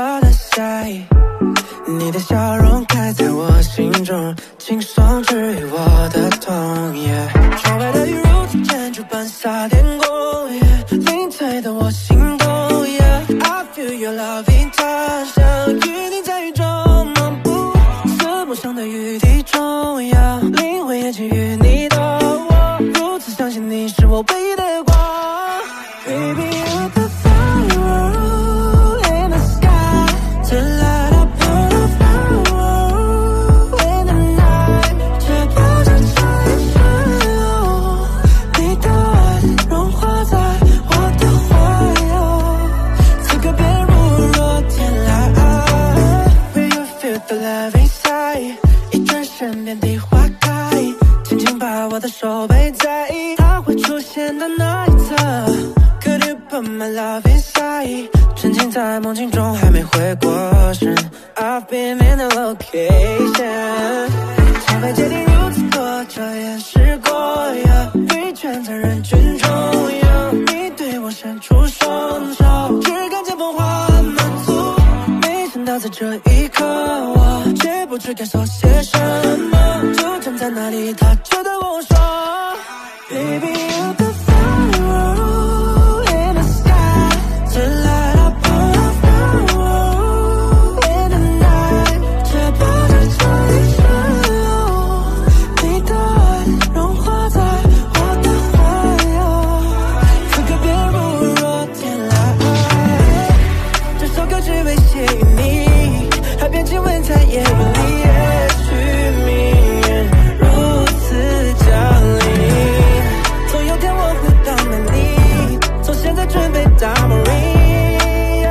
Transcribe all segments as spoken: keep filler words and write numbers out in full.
我的下意，你的笑容开在我心中，轻松治愈我的痛。Yeah. 窗外的雨如同珍珠般洒天空， yeah. 灵脆得我心动。Yeah. I feel your love in touch， 想与你在雨中漫步，四目相对雨滴中央，灵魂也给予你的我，如此相信你是我唯一的光。Baby, you're the firework in the sky to light up the firework in the night， 却不知这一瞬哦，你的爱融化在我的怀抱，此刻便如若天籁。Will you feel the love inside？ 一转身遍地花开，轻轻把我的手背在它会出现的那一侧。Could you put my love inside？ 沉浸在梦境中还没回过神。I've been in the location， 从未见你如此躲着掩饰过，围圈在人群中央，你对我伸出双手，只看见捧花满足。没想到在这一刻，我却不知该做些什么，就站在那里，他却对我说 Baby, you're the firework in the sky to light up the firework in the night， 却不知这一瞬哦，你的爱融化在我的怀抱，此刻便如若天籁。这首歌只为写予你，海边亲吻在夜雨里，也许命运如此降临。总有天我会到那里，从现在准备到 Maria，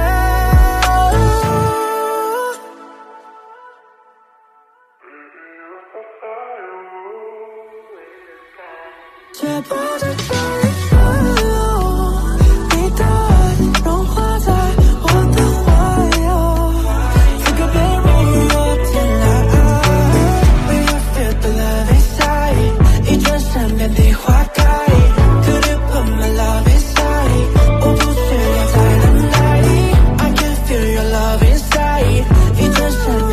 却不知这一瞬哦，你的爱融化在我的怀抱，此刻便如若天籁。Will you feel the love inside？ 一转身遍地花开。Could you put my love inside？ 我不需要在等待你 I can feel your love inside。 一转身